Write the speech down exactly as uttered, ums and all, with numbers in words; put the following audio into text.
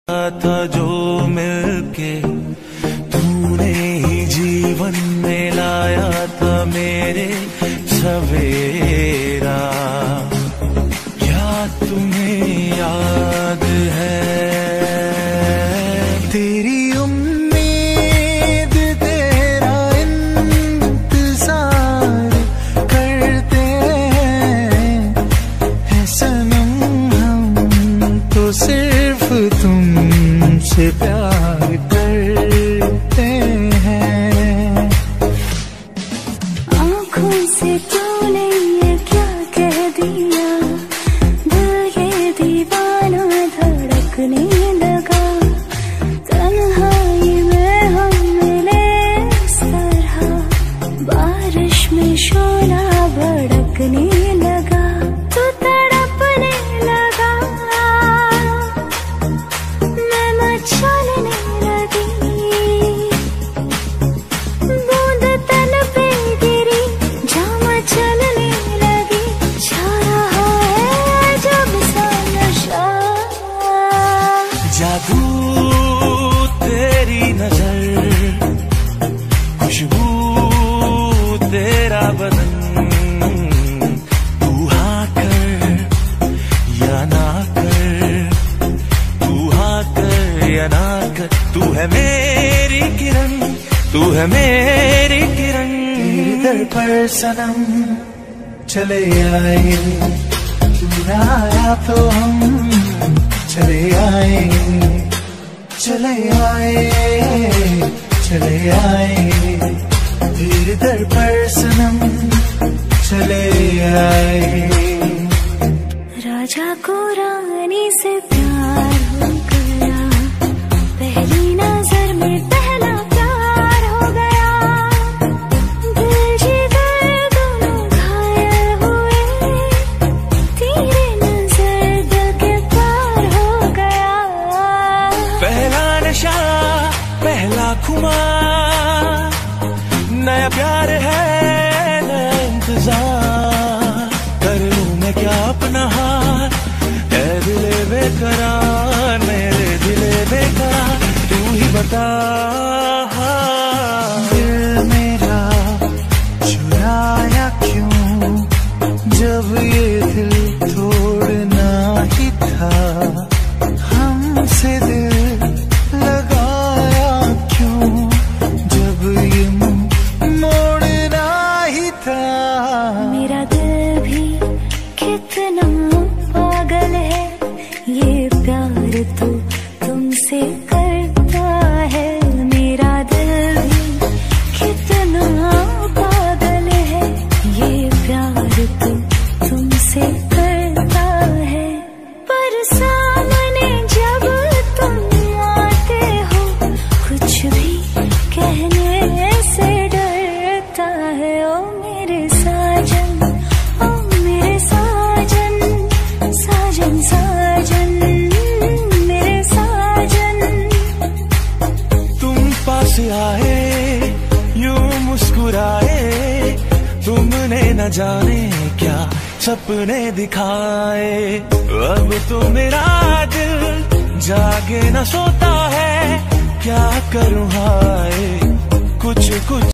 था जो मिलके तूने ही जीवन में लाया था मेरे सवेरा। क्या तुम्हें याद है तेरी उम्मीद तेरा इंतजार करते हैं सनम हम तो सिर्फ तुमसे प्यार करते हैं। आँखों से तूने ये क्या कह दिया, दिल ये दीवाना धड़कने लगा। तन्हाई में हम मिले इस तरह, बारिश में शोला भड़कने लगा। तू तड़पने लगा, मैं मचलने लगी। बूंद तन पे गिरी, जामा चलने लगी। छा रहा है जब सा नशा, जादू तेरी नजर, खुशबू तेरा बदन। तू हाँ कर या ना कर, तू हाँ कर या ना कर। तू है मेरी किरण, तू है मेरी किरण। तेरे दर पर सनम चले आए, तू ना आया तो हम चले आए, चले आए, चले आए। तेरे दर पर सनम चले आए। राजा को रानी से प्यार हो गया, पहली नजर में पहला प्यार हो गया। दिल जिगर दोनों घायल हुए, तेरे नजर दिल के पार हो गया। पहला नशा पहला खुमार, नया प्यार है नया इंतजार। कर लूं मैं क्या अपना हार, ऐ दिले बेकरार, मेरे दिले बेकरार। तू ही बता दिल मेरा चुराया क्यों, जब ये दिल तोड़ना ही था। हमसे दिल लगाया क्यों, जब ये मुंह मोड़ना ही था। मेरा दिल भी कितना पागल है, ये प्यार तो तुमसे करता है। मेरा दिल भी कितना पागल है, ये प्यार तो तुमसे करता है। पर सामने जब तुम आते हो, कुछ भी कहने से डरता है। ओ मेरे साजन, ओ मेरे साजन, साजन साजन मेरे साजन। तुम पास आए यूं मुस्कुराए, तुमने न जाने क्या सपने दिखाए। अब तो मेरा दिल जागे न सोता है, क्या करूं हाय कुछ कुछ